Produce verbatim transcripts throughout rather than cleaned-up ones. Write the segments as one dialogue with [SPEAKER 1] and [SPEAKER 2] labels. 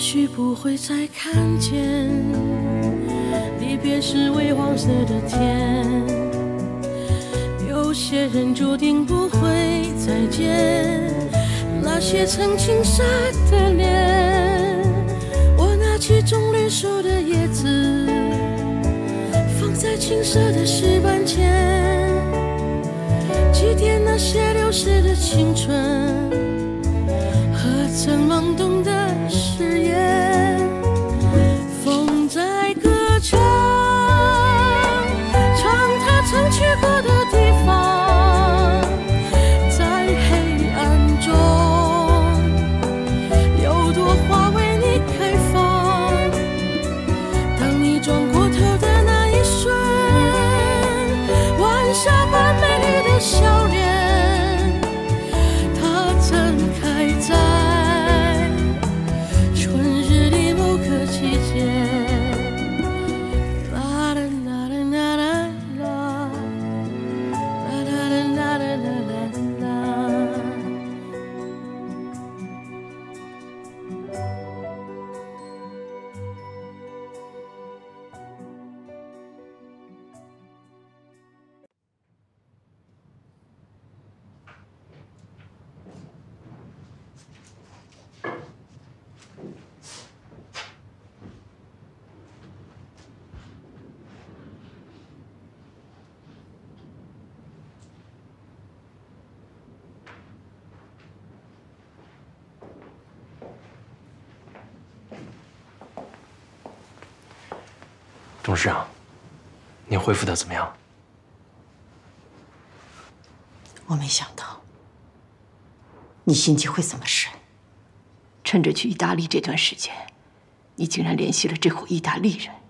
[SPEAKER 1] 许不会再看见，离别时微黄色的天。有些人注定不会再见，那些曾经傻的脸。我拿起棕榈树的叶子，放在青涩的石板前，祭奠那些流逝的青春和曾懵懂的誓言。风在歌唱，唱它曾去过的地方，在黑暗中有朵花为你开放。当你转过头的那一瞬，晚霞般美丽的笑脸，它曾开在春日里某个季节。啦啦啦啦啦啦啦，啦啦啦啦啦啦啦。
[SPEAKER 2] 董事长，你恢复的怎么样？
[SPEAKER 3] 我没想到你心机会这么深。趁着去意大利这段时间，你竟然联系了这伙意大利人。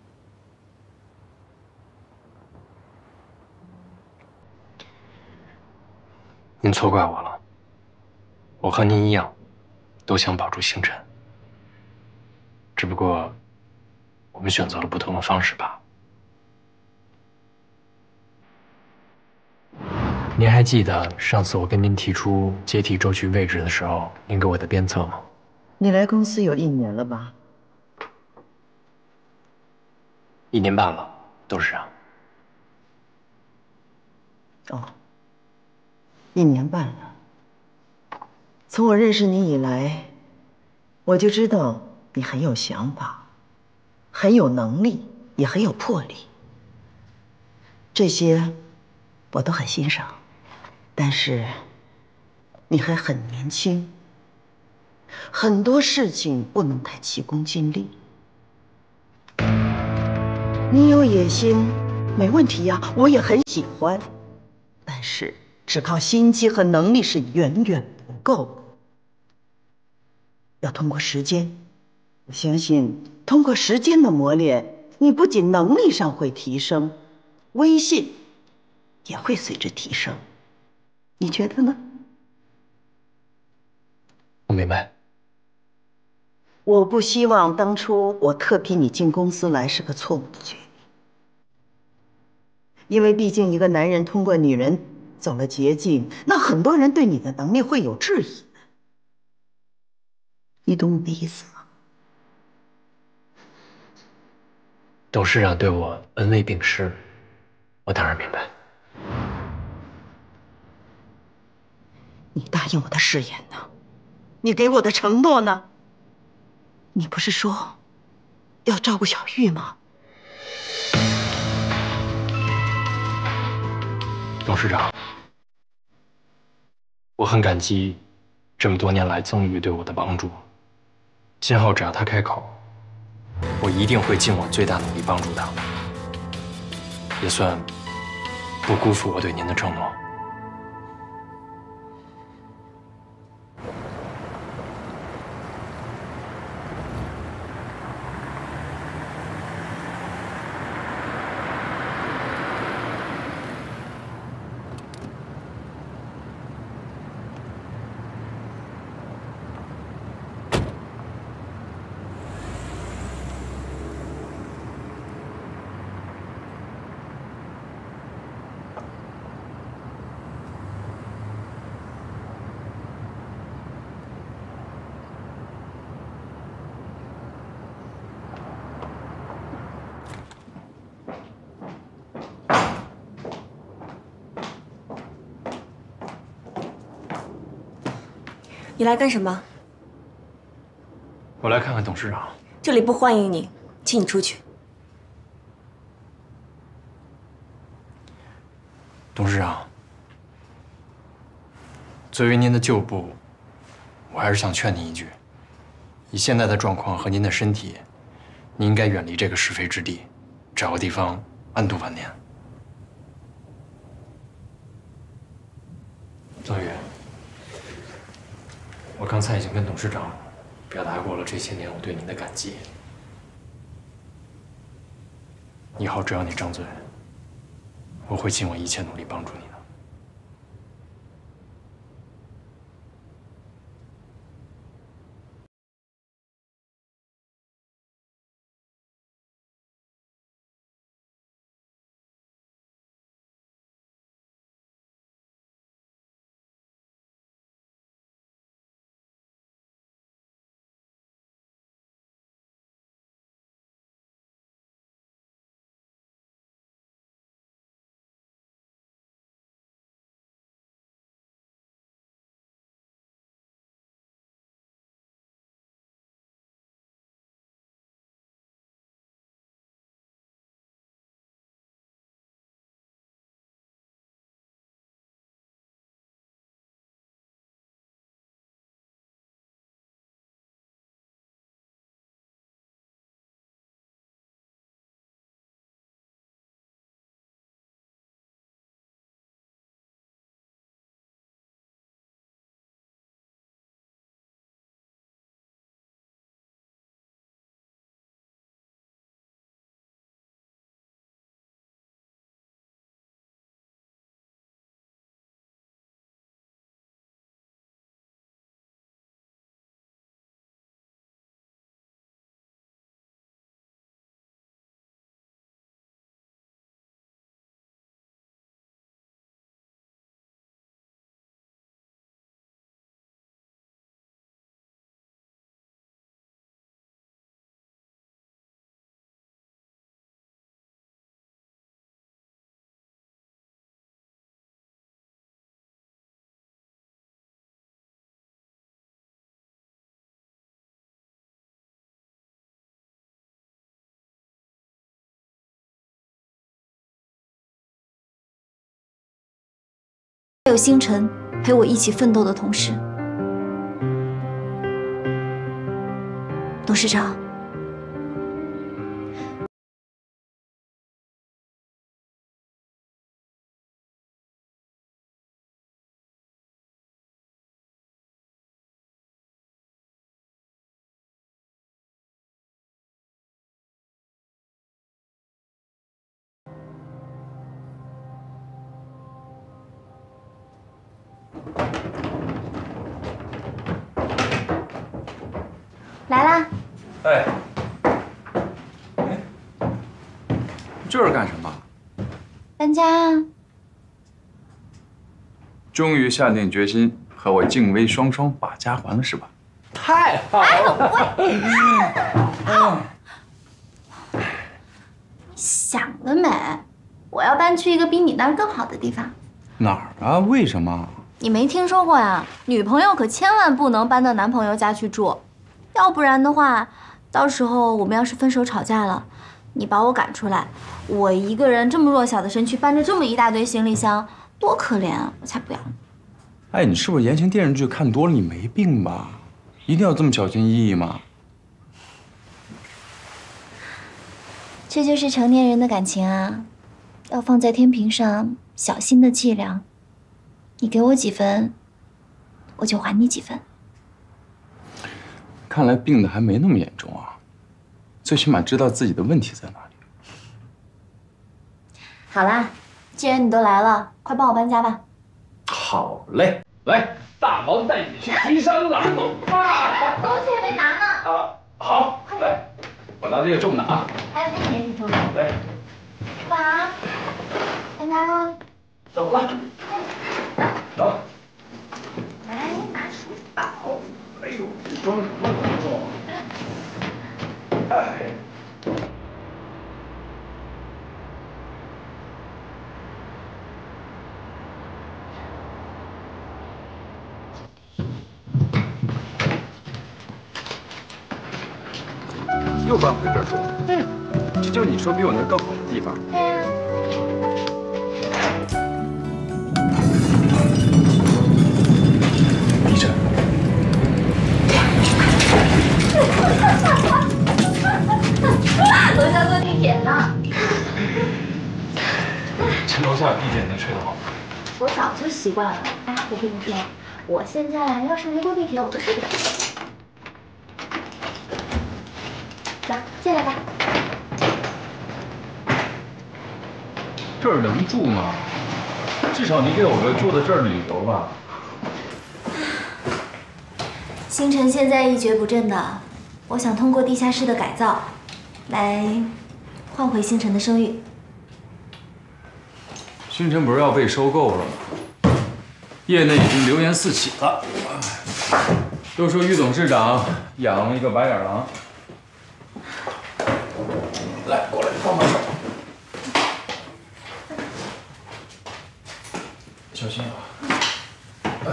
[SPEAKER 2] 您错怪我了。我和您一样，都想保住星辰，只不过我们选择了不同的方式吧。您还记得上次我跟您提出接替周局位置的时候，您给我的鞭策吗？
[SPEAKER 3] 你来公司有一年了吧？
[SPEAKER 2] 一年半了，董事长。
[SPEAKER 3] 哦，一年半了。从我认识你以来，我就知道你很有想法，很有能力，也很有魄力。这些我都很欣赏。但是你还很年轻，很多事情不能太急功近利。你有野心，没问题呀，我也很喜欢。但是只靠心机和能力是远远不够的，要通过时间。我相信通过时间的磨练，你不仅能力上会提升，威信也会随之提升。你觉得呢？
[SPEAKER 2] 我明白。
[SPEAKER 3] 我不希望当初我特批你进公司来是个错误的决定，因为毕竟一个男人通过女人走了捷径，那很多人对你的能力会有质疑。你懂我的意思吗？
[SPEAKER 2] 董事长对我恩威并施，我当然明白。
[SPEAKER 3] 你答应我的誓言呢？你给我的承诺呢？你不是说要照顾小玉吗？
[SPEAKER 2] 董事长，我很感激这么多年来曾宇对我的帮助。今后只要他开口，我一定会尽我最大努力帮助他，也算不辜负我对您的承诺。
[SPEAKER 4] 你来干什么？
[SPEAKER 2] 我来看看董事长。
[SPEAKER 4] 这里不欢迎你，请你出去。
[SPEAKER 2] 董事长，作为您的旧部，我还是想劝您一句：以现在的状况和您的身体，您应该远离这个是非之地，找个地方安度晚年。曾宇，我刚才已经跟董事长表达过了这些年我对您的感激。以后只要你张嘴，我会尽我一切努力帮助你的。
[SPEAKER 5] 还有星辰陪我一起奋斗的同事。董事长，来啦！
[SPEAKER 6] 哎，哎，这是干什么？
[SPEAKER 5] 搬家啊！
[SPEAKER 6] 终于下定决心和我静薇双双把家还了，是吧？太好了！
[SPEAKER 5] 哎，你想得美！我要搬去一个比你那儿更好的地方。
[SPEAKER 6] 哪儿啊？为什么？
[SPEAKER 5] 你没听说过呀？女朋友可千万不能搬到男朋友家去住。要不然的话，到时候我们要是分手吵架了，你把我赶出来，我一个人这么弱小的身躯搬着这么一大堆行李箱，多可怜啊！我才不要。
[SPEAKER 6] 哎，你是不是言情电视剧看多了？你没病吧？一定要这么小心翼翼吗？
[SPEAKER 5] 这就是成年人的感情啊，要放在天平上小心的计量。你给我几分，我就还你几分。
[SPEAKER 6] 看来病的还没那么严重啊，最起码知道自己的问题在哪里。
[SPEAKER 5] 好啦，既然你都来了，快帮我搬家吧。
[SPEAKER 6] 好嘞，来，大毛带你去提箱子。走啊！
[SPEAKER 5] 东西还没拿呢。
[SPEAKER 6] 啊，好，来，我拿这个重的啊。
[SPEAKER 5] 还有那点是重的。
[SPEAKER 6] 来，
[SPEAKER 5] 去吧，搬家啦。
[SPEAKER 6] 走了，走。
[SPEAKER 5] 来，拿书包。
[SPEAKER 6] 哎呦，装什么装？哎。 又搬回这儿住。嗯，这就是你说比我那儿更好的地方。
[SPEAKER 5] 对呀。
[SPEAKER 6] 地震。
[SPEAKER 5] 楼下坐地铁呢。
[SPEAKER 2] 这楼下地铁能睡得好吗？
[SPEAKER 5] 我早就习惯了。哎，我跟你说，我现在要是没坐地铁，我都睡不着。来，进来吧。
[SPEAKER 6] 这儿能住吗？至少你给我个住在这儿的理由吧。
[SPEAKER 5] 星辰现在一蹶不振的，我想通过地下室的改造，来换回星辰的声誉。
[SPEAKER 6] 星辰不是要被收购了吗？业内已经流言四起了，都说于董事长养了一个白眼狼。来，过来帮帮手。小心啊！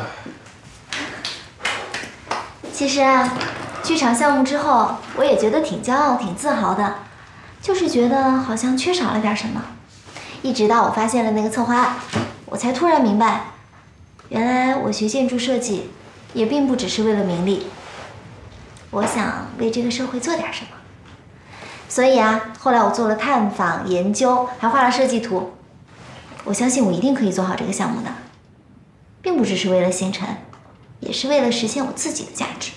[SPEAKER 5] 其实啊，剧场项目之后，我也觉得挺骄傲、挺自豪的，就是觉得好像缺少了点什么。一直到我发现了那个策划案，我才突然明白，原来我学建筑设计，也并不只是为了名利。我想为这个社会做点什么。所以啊，后来我做了探访、研究，还画了设计图。我相信我一定可以做好这个项目的，并不只是为了星辰，也是为了实现我自己的价值。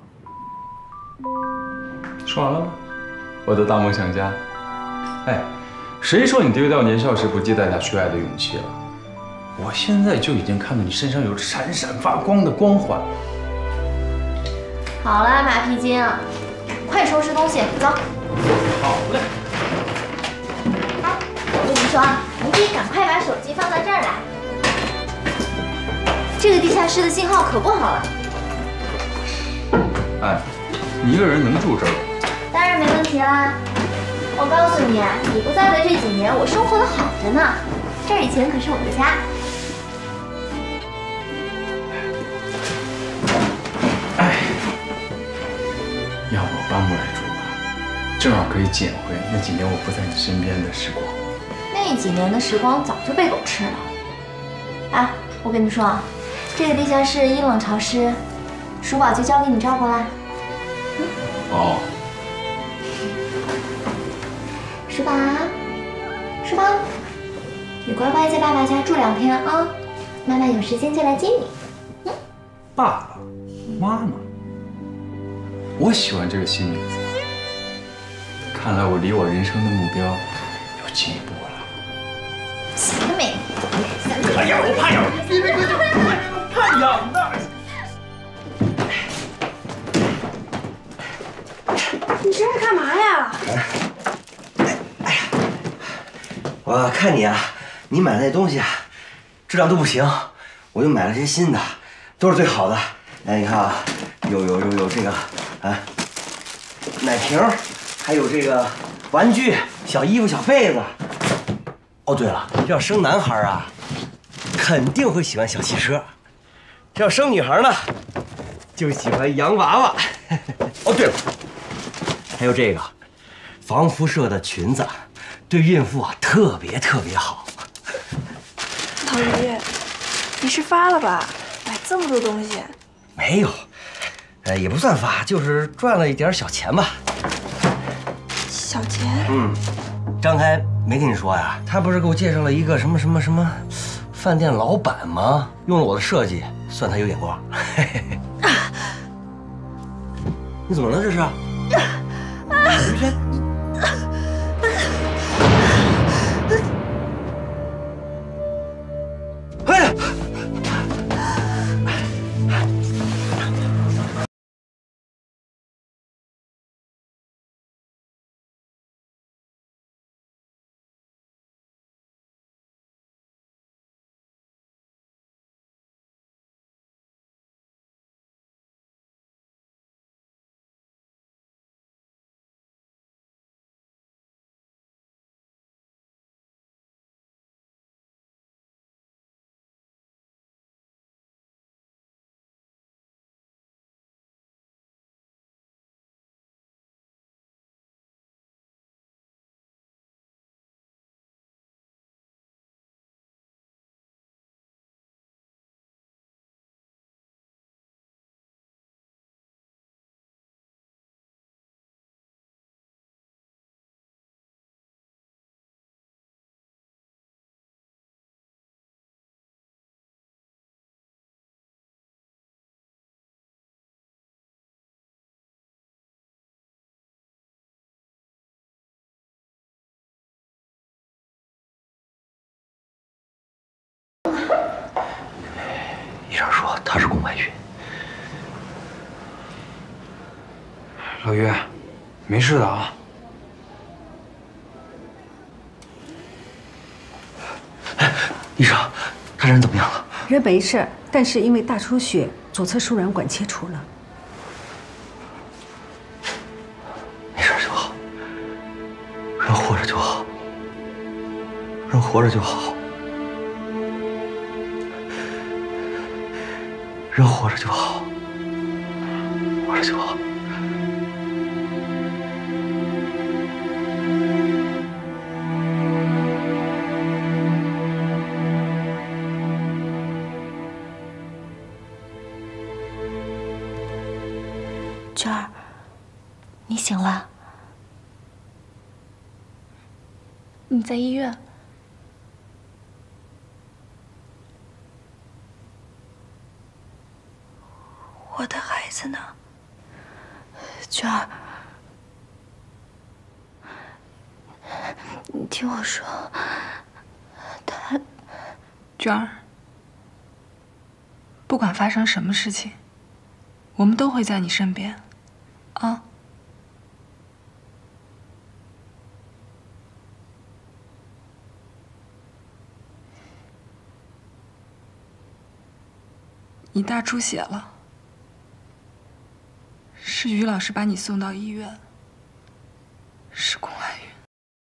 [SPEAKER 6] 说完了吗？我的大梦想家。哎，谁说你丢掉年少时不计代价去爱的勇气了？我现在就已经看到你身上有闪闪发光的光环。
[SPEAKER 5] 好了，马屁精，快收拾东西，走。
[SPEAKER 6] 好嘞。
[SPEAKER 5] 哎，我跟你说啊，你可以赶快把手机放到这儿来。这个地下室的信号可不好了。
[SPEAKER 6] 哎，你一个人能住这儿吗？
[SPEAKER 5] 当然没问题啦。我告诉你，你不在的这几年，我生活的好着呢。这儿以前可是我的家。
[SPEAKER 6] 哎，要不我搬过来住吧，正好可以捡回那几年我不在你身边的时光。
[SPEAKER 5] 那几年的时光早就被狗吃了。哎，我跟你说啊，这个地下室阴冷潮湿，鼠宝就交给你照顾啦。嗯、
[SPEAKER 6] 哦。
[SPEAKER 5] 鼠宝，鼠宝，你乖乖在爸爸家住两天啊，妈妈有时间就来接你。嗯，
[SPEAKER 6] 爸爸妈妈，我喜欢这个新名字。看来我离我人生的目标有进一步了。
[SPEAKER 5] 行了没？
[SPEAKER 6] 哎呀，我怕痒！别别别别！怕痒的。
[SPEAKER 7] 你这是干嘛呀？
[SPEAKER 8] 哎呀，我看你啊，你买的那东西啊，质量都不行，我就买了些新的，都是最好的。哎，你看啊，有有有有这个啊，奶瓶，还有这个玩具、小衣服、小被子。哦，对了，这要生男孩啊，肯定会喜欢小汽车；这要生女孩呢，就喜欢洋娃娃。哦，对了，还有这个防辐射的裙子，对孕妇啊特别特别好。
[SPEAKER 7] 老于，你是发了吧？买这么多东西？
[SPEAKER 8] 没有，呃，也不算发，就是赚了一点小钱吧。
[SPEAKER 7] 小钱？
[SPEAKER 8] 嗯，张开没跟你说呀？他不是给我介绍了一个什么什么什么饭店老板吗？用了我的设计，算他有眼光。你怎么了？这是？刘轩。 医生说他是宫外孕。
[SPEAKER 2] 老于，没事的啊。
[SPEAKER 8] 哎，医生，他人怎么样了？
[SPEAKER 9] 人没事，但是因为大出血，左侧输卵管切除了。
[SPEAKER 8] 没事就好，人活着就好，人活着就好，人活着就好，活着就好。
[SPEAKER 5] 娟儿，你醒了？
[SPEAKER 7] 你在医院？我的孩子呢？
[SPEAKER 5] 娟儿，你听我说，他……
[SPEAKER 10] 娟儿，不管发生什么事情，我们都会在你身边。啊！你大出血了，是于老师把你送到医院，是宫外孕。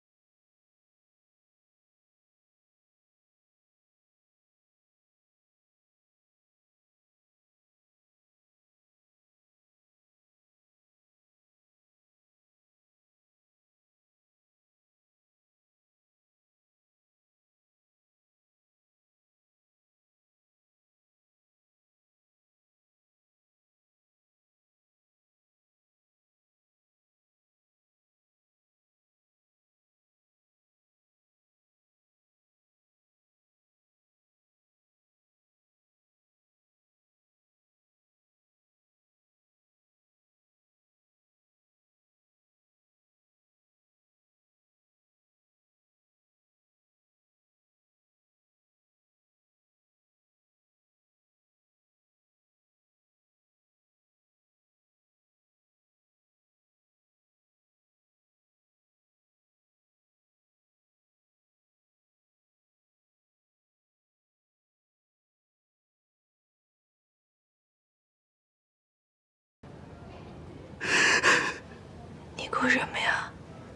[SPEAKER 7] 你哭什么呀？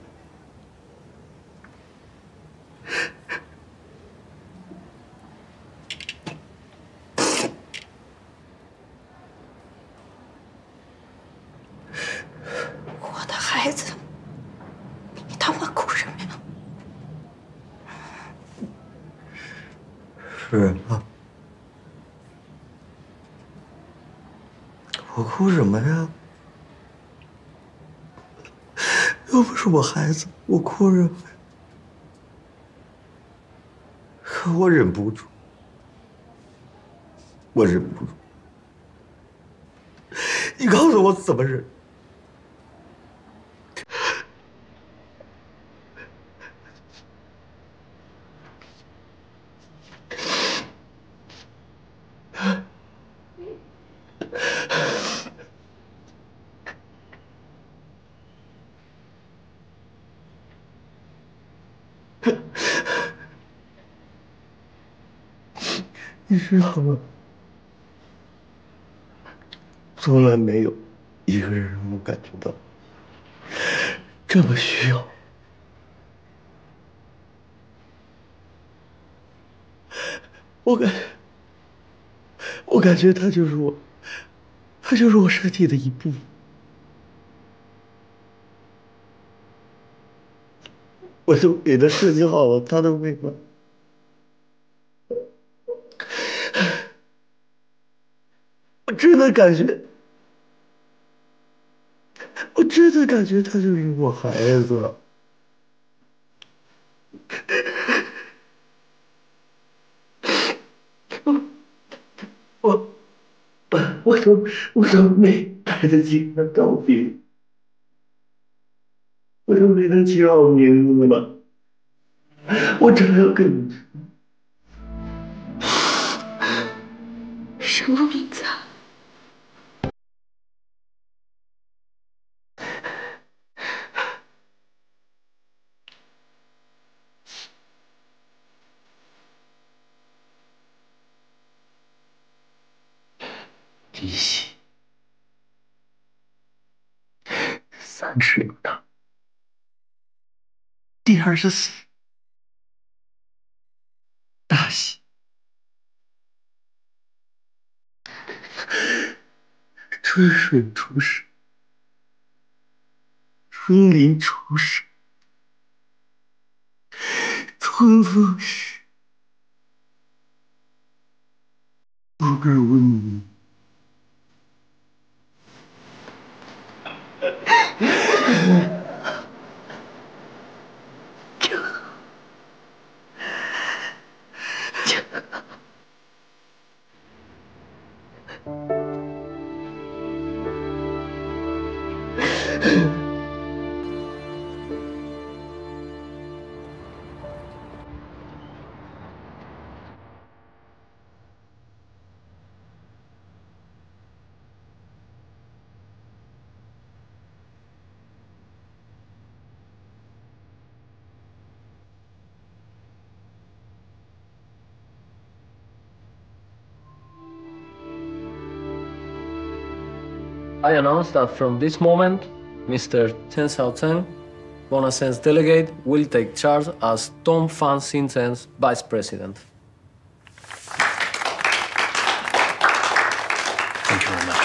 [SPEAKER 7] 我的孩子，你他妈哭什么呀？
[SPEAKER 8] 是啊，我哭什么呀？又不是我孩子，我哭什么？可我忍不住，我忍不住。你告诉我怎么忍？你知道吗？从来没有一个人让我感觉到这么需要。我感，我感觉他就是我，他就是我身体的一部分。我都给他设计好了他的未来。我真的感觉，我真的感觉他就是我孩子。我，我都我都没来得及跟他道别，我都没能起好名字吧，我正要跟你说。
[SPEAKER 1] 什么名字啊？
[SPEAKER 2] 李喜，三十六档，第二十四，大喜，春水出世，春林出世，春风时，不敢问你。
[SPEAKER 11] I announce that from this moment, Mister Chen Xiaocheng, Bonasen's delegate, will take charge as Dongfang Xinzhen's vice president.
[SPEAKER 2] Thank you very much.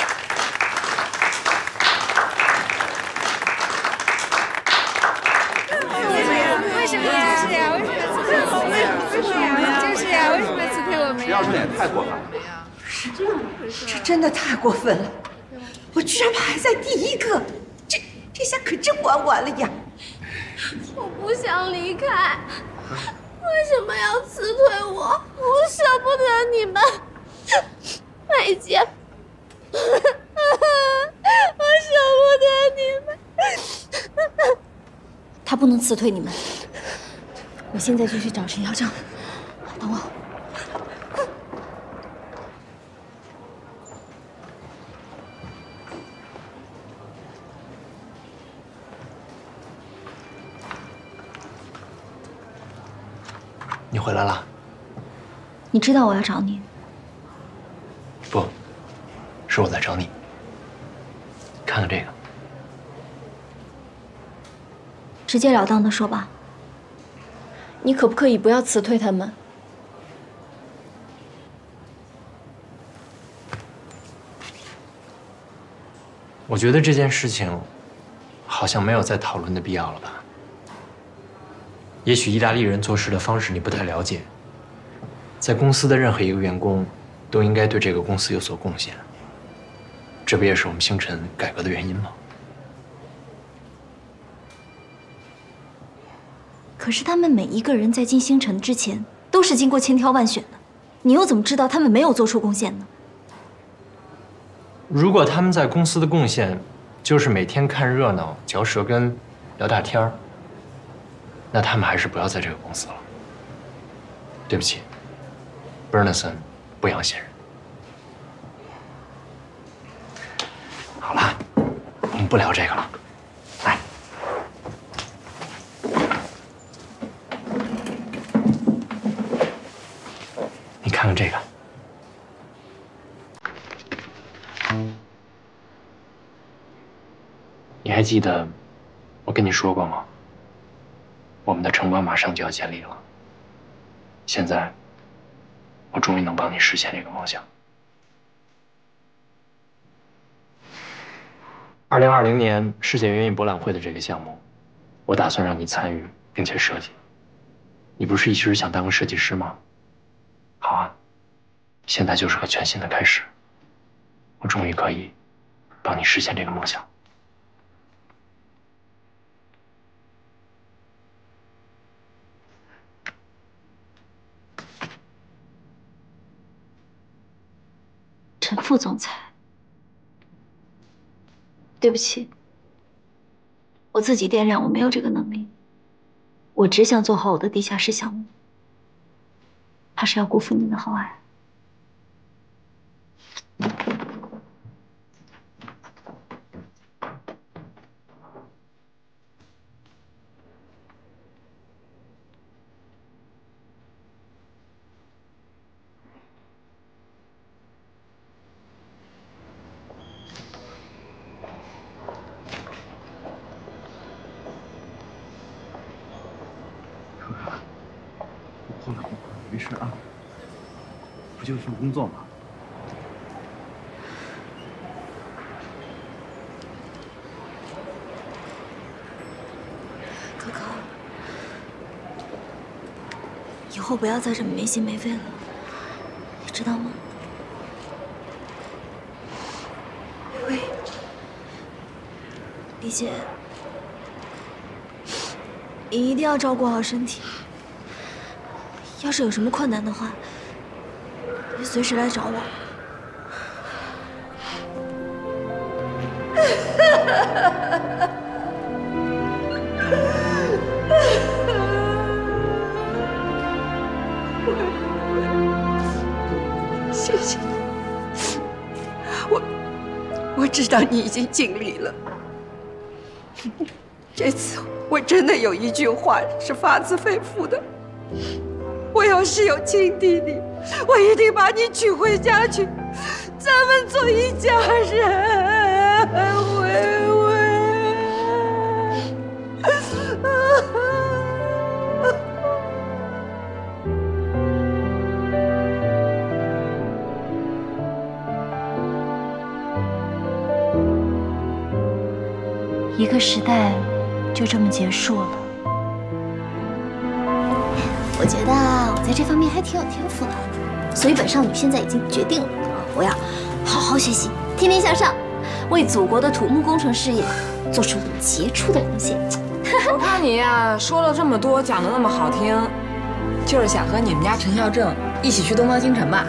[SPEAKER 12] 为什么就是呀？为什么辞退我们呀？就是呀，就是呀，为什么辞退我们呀？
[SPEAKER 13] 徐老师也太过分了。
[SPEAKER 3] 是这样，这真的太过分了。 我居然排在第一个，这这下可真玩完了呀！
[SPEAKER 1] 我不想离开，为什么要辞退我？我舍不得你们，麦姐，我舍不得你们。
[SPEAKER 5] 他不能辞退你们，我现在就去找陈校长，等我。
[SPEAKER 2] 你回来了？
[SPEAKER 5] 你知道我要找你？
[SPEAKER 2] 不，是我在找你。看看这个，
[SPEAKER 5] 直截了当的说吧。你可不可以不要辞退他们？
[SPEAKER 2] 我觉得这件事情好像没有再讨论的必要了吧？ 也许意大利人做事的方式你不太了解，在公司的任何一个员工都应该对这个公司有所贡献，这不也是我们星辰改革的原因吗？
[SPEAKER 5] 可是他们每一个人在进星辰之前都是经过千挑万选的，你又怎么知道他们没有做出贡献呢？
[SPEAKER 2] 如果他们在公司的贡献就是每天看热闹、嚼舌根、聊大天儿。 那他们还是不要在这个公司了。对不起 ，Bernison 不养闲人。好了，我们不聊这个了。来，你看看这个。你还记得我跟你说过吗？ 我们的城邦马上就要建立了，现在我终于能帮你实现这个梦想。二零二零年世界园艺博览会的这个项目，我打算让你参与并且设计。你不是一直想当个设计师吗？好啊，现在就是个全新的开始，我终于可以帮你实现这个梦想。
[SPEAKER 5] 陈副总裁，对不起，我自己掂量，我没有这个能力。我只想做好我的地下室项目，怕是要辜负您的厚爱。
[SPEAKER 13] 事啊，不就一份工作吗？
[SPEAKER 5] 可可，以后不要再这么没心没肺了，你知道吗？微微，李姐，你一定要照顾好身体。要是有什么困难的话，你随时来找我。
[SPEAKER 1] 谢谢你，我我知道你已经尽力了。这次我真的有一句话是发自肺腑的。我要是有亲弟弟，我一定把你娶回家去，咱们做一家人。微微，
[SPEAKER 5] 一个时代就这么结束了。我觉得我在这方面还挺有天赋的，所以本少女现在已经决定了，我要好好学习，天天向上，为祖国的土木工程事业做出杰出的贡献。
[SPEAKER 14] 我看你呀，说了这么多，讲的那么好听，就是想和你们家陈孝正一起去东方星辰吧？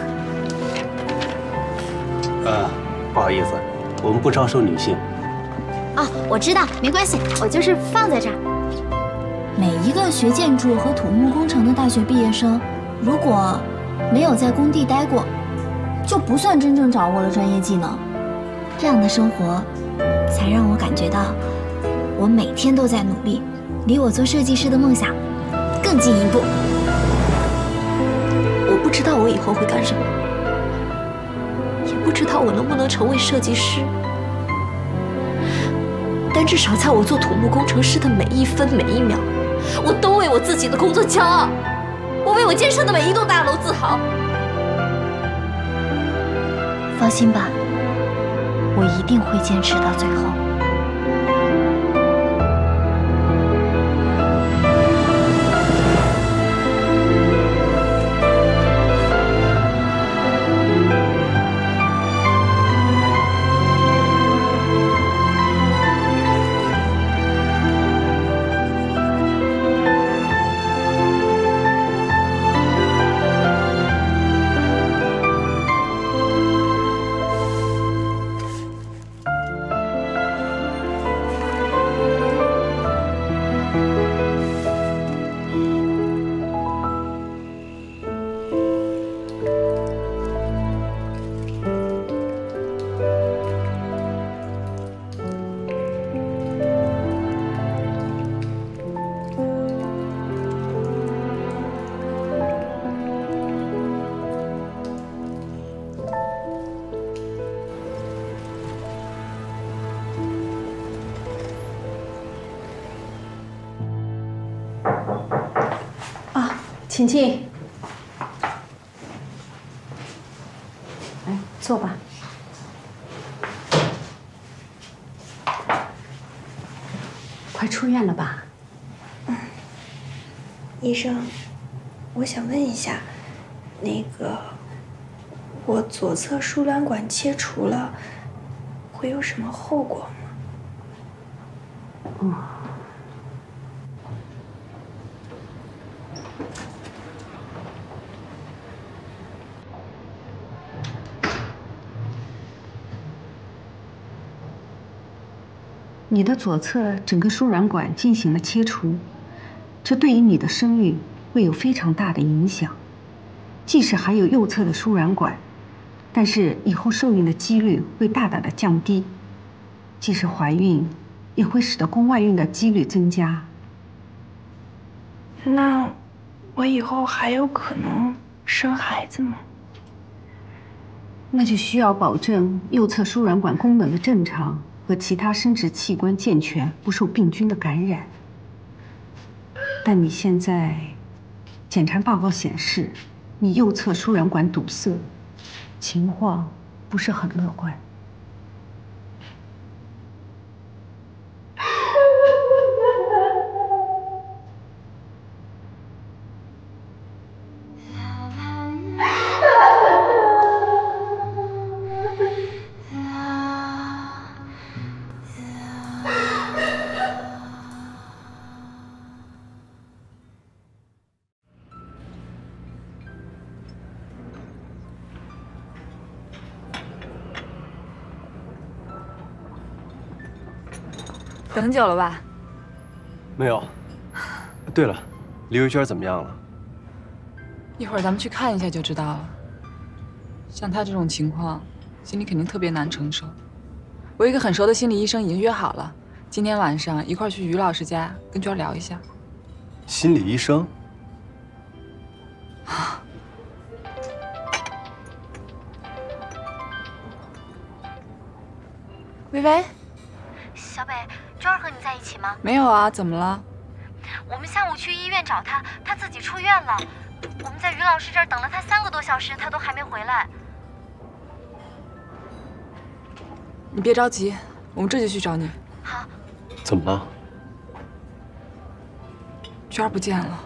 [SPEAKER 15] 呃，不好意思，我们不招收女性。
[SPEAKER 5] 哦，我知道，没关系，我就是放在这儿。每一个学建筑和土木工程的大学毕业生，如果没有在工地待过，就不算真正掌握了专业技能。这样的生活，才让我感觉到，我每天都在努力，离我做设计师的梦想更进一步。我不知道我以后会干什么，也不知道我能不能成为设计师。但至少在我做土木工程师的每一分每一秒，我都为我自己的工作骄傲，我为我建设的每一栋大楼自豪。放心吧，我一定会坚持到最后。
[SPEAKER 9] 请进，来坐吧。快出院了吧？
[SPEAKER 7] 嗯。医生，我想问一下，那个，我左侧输卵管切除了，会有什么后果吗？
[SPEAKER 9] 嗯。你的左侧整个输卵管进行了切除，这对于你的生育会有非常大的影响。即使还有右侧的输卵管，但是以后受孕的几率会大大的降低。即使怀孕，也会使得宫外孕的几率增加。
[SPEAKER 7] 那我以后还有可能生孩子吗？
[SPEAKER 9] 那就需要保证右侧输卵管功能的正常。和其他生殖器官健全，不受病菌的感染。但你现在检查报告显示， 你右侧输卵管堵塞，情况不是很乐观。
[SPEAKER 10] 等很久了吧？
[SPEAKER 16] 没有。对了，李维娟怎么样了？
[SPEAKER 10] 一会儿咱们去看一下就知道了。像她这种情况，心里肯定特别难承受。我一个很熟的心理医生已经约好了，今天晚上一块儿去于老师家跟娟聊一下。
[SPEAKER 16] 心理医生？
[SPEAKER 10] 微微，
[SPEAKER 5] 小北，娟儿和你在一起吗？
[SPEAKER 10] 没有啊，怎么了？
[SPEAKER 5] 我们下午去医院找她，她自己出院了。我们在于老师这儿等了她三个多小时，她都还没回来。
[SPEAKER 10] 你别着急，我们这就去找你。
[SPEAKER 5] 好。
[SPEAKER 16] 怎么了？
[SPEAKER 10] 娟儿不见了。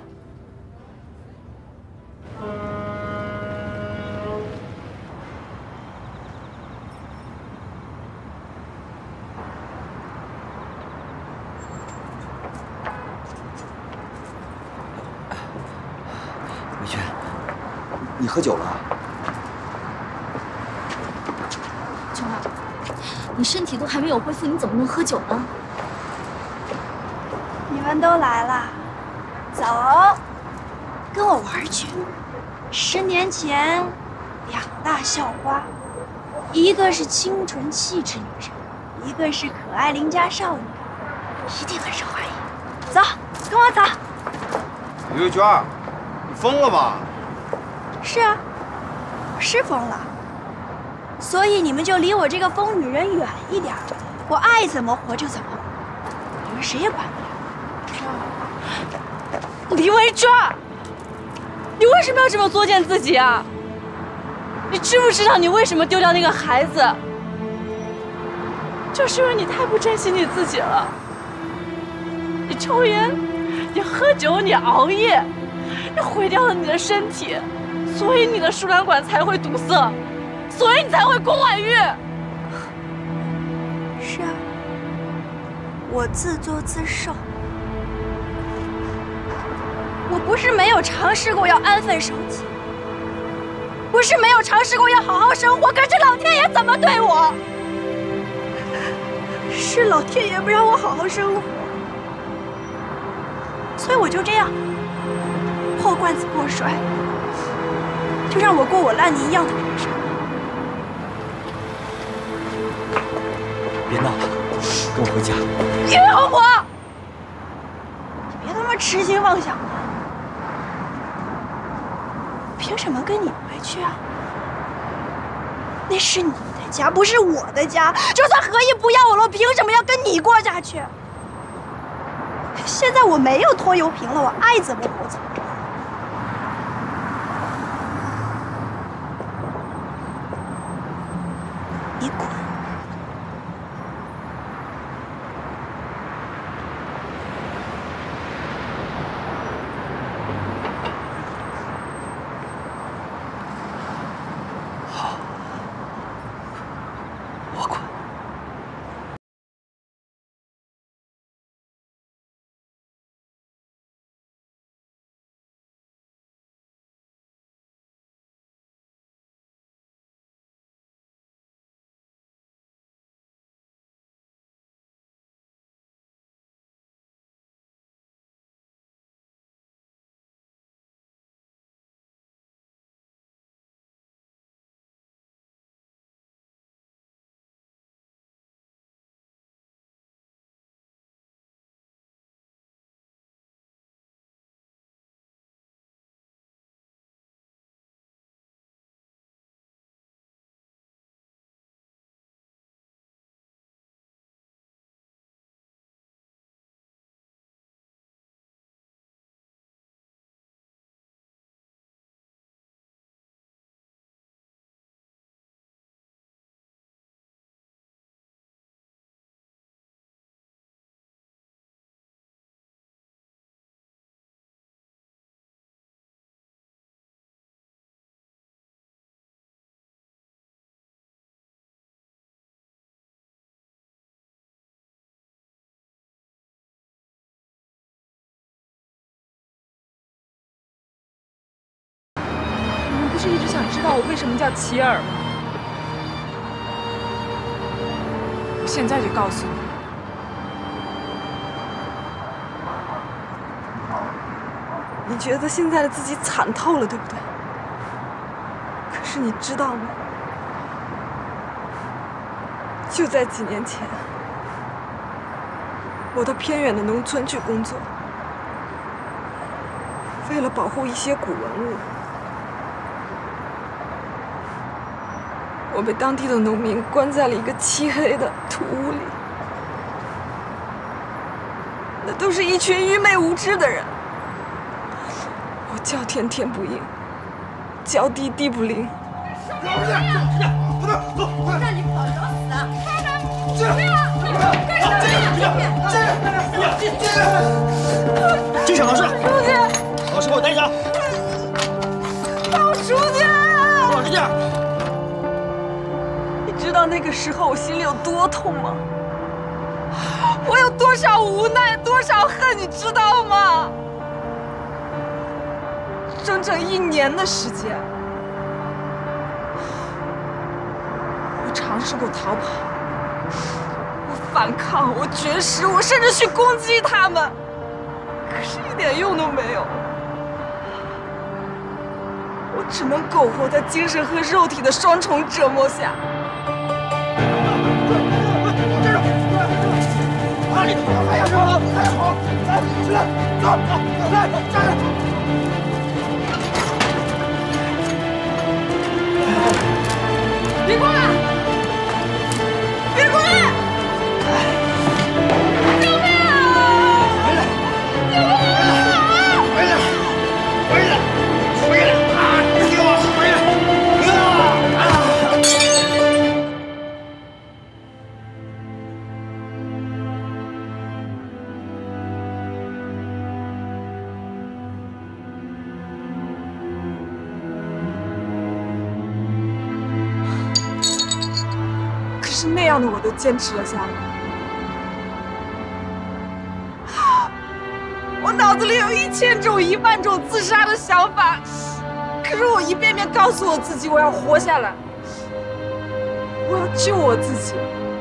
[SPEAKER 8] 维娟，你喝酒了？
[SPEAKER 5] 娟儿，你身体都还没有恢复，你怎么能喝酒呢？
[SPEAKER 7] 你们都来了，走，跟我玩去。十年前，两大校花，一个是清纯气质女神，一个是可爱邻家少女，一定很受欢迎。走，跟我走。
[SPEAKER 17] 李维娟，你疯了吧？
[SPEAKER 7] 是啊，我是疯了。所以你们就离我这个疯女人远一点，我爱怎么活就怎么活，你们谁也管不了。
[SPEAKER 18] 李维娟，你为什么要这么作践自己啊？你知不知道你为什么丢掉那个孩子？就是因为你太不珍惜你自己了。你抽烟，你喝酒，你熬夜，你毁掉了你的身体，所以你的输卵管才会堵塞，所以你才会宫外孕。
[SPEAKER 7] 是啊，我自作自受。我不是没有尝试过要安分守己，不是没有尝试过要好好生活，可是老天爷怎么对我？是老天爷不让我好好生活，所以我就这样破罐子破摔，就让我过我烂泥一样的人生。
[SPEAKER 8] 别闹了，跟我回家。
[SPEAKER 7] 于红火，你别他妈痴心妄想的！凭什么跟你回去啊？那是你的家，不是我的家。就算何意不要我了，我凭什么要跟你过下去？现在我没有拖油瓶了，我爱怎么活怎么活。你滚！
[SPEAKER 10] 道我为什么叫齐尔吗？我现在就告诉你。
[SPEAKER 18] 你觉得现在的自己惨透了，对不对？可是你知道吗？就在几年前，我到偏远的农村去工作，为了保护一些古文物，我被当地的农民关在了一个漆黑的土屋里。那都是一群愚昧无知的人。我叫天天不应，叫地地不灵。
[SPEAKER 12] 不能走，让你跑找死啊！这样，这样，这样，
[SPEAKER 19] 进去老师，
[SPEAKER 18] 出去！
[SPEAKER 19] 老师给我待下。
[SPEAKER 18] 放我出去！
[SPEAKER 19] 老实点。
[SPEAKER 18] 你知道那个时候我心里有多痛吗？我有多少无奈，多少恨，你知道吗？整整一年的时间，我尝试过逃跑，我反抗，我绝食，我甚至去攻击他们，可是一点用都没有。我只能苟活在精神和肉体的双重折磨下。
[SPEAKER 19] 哪里？哎呀，好，太好！来，起来，走，走，来，站着。
[SPEAKER 18] 别过来！别过来！救命啊！回来！救命啊！
[SPEAKER 19] 回来！回来！回来！啊！给我回来！啊！
[SPEAKER 18] 是那样的，我都坚持了下来。我脑子里有一千种、一万种自杀的想法，可是我一遍遍告诉我自己，我要活下来，我要救我自己，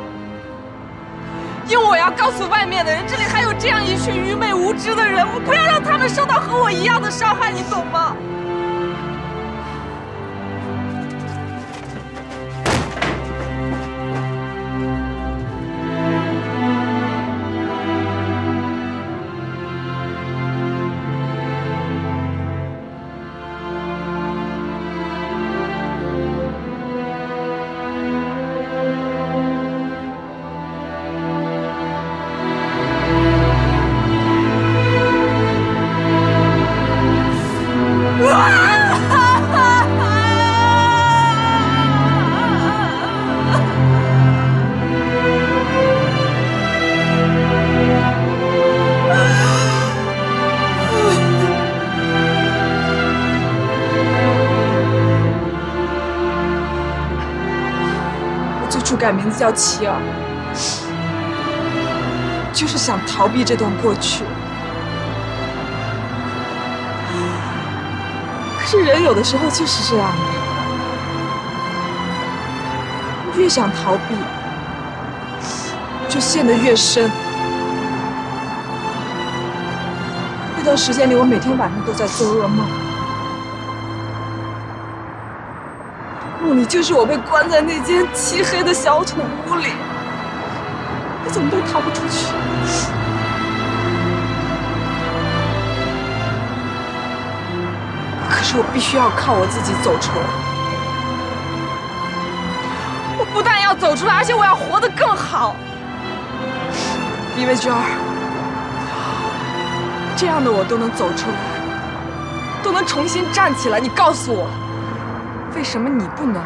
[SPEAKER 18] 因为我要告诉外面的人，这里还有这样一群愚昧无知的人，我不要让他们受到和我一样的伤害，你懂吗？改名字叫齐尔，就是想逃避这段过去。可是人有的时候就是这样的，越想逃避，就陷得越深。那段时间里，我每天晚上都在做噩梦。梦里就是我被关在那间漆黑的小土屋里，我怎么都逃不出去。可是我必须要靠我自己走出来。我不但要走出来，而且我要活得更好。因为娟儿，这样的我都能走出来，都能重新站起来。你告诉我。为什么你不能？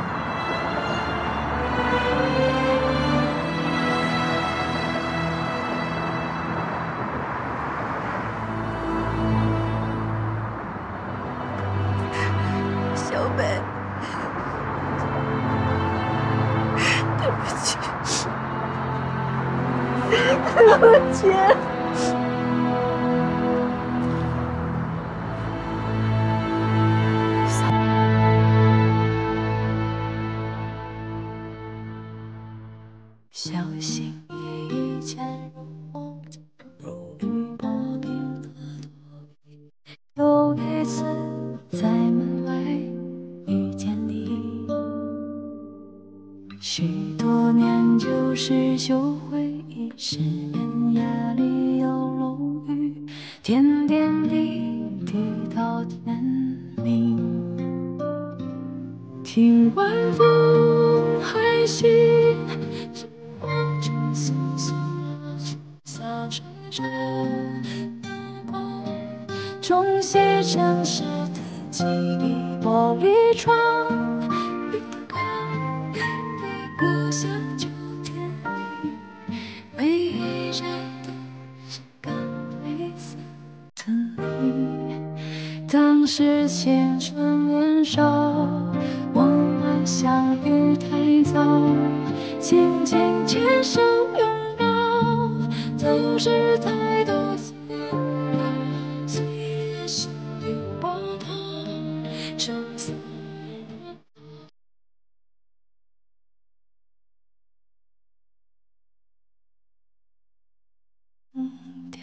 [SPEAKER 18] 小北，对不起，对不起。
[SPEAKER 1] 小心翼翼潜入梦境，如履薄冰的躲避。又一次在门外遇见你，许多年旧事旧回忆，失眠夜里有楼宇，点点滴滴到天明。听晚风还细，时光中匆匆了去，洒垂着眼光，中西城市的记忆，玻璃窗，一个一个像秋天里，每一站都是刚褪色的你。当时青春年少，我们相遇太早，紧紧牵手拥抱，都是太多滋扰，岁月汹涌波涛，尘封掉。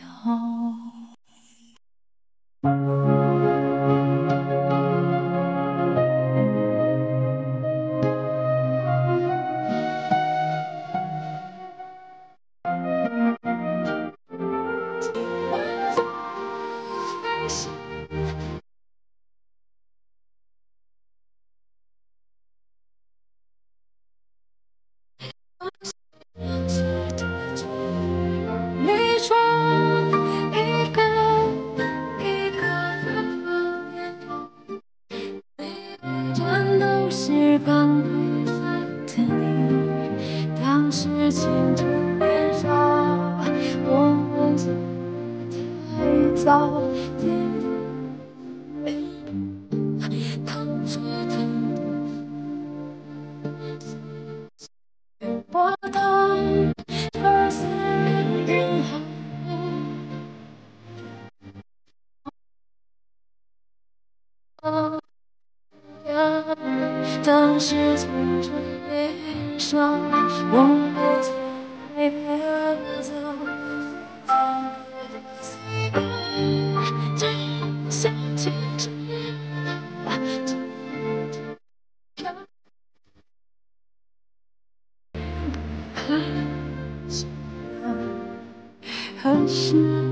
[SPEAKER 1] 你说一个一个方言，每一站都是刚褪色的你。当时青春年少，我们相遇太早，当时太多波涛，而思人人海。当时青春年少，我们才越走，真想起这很是。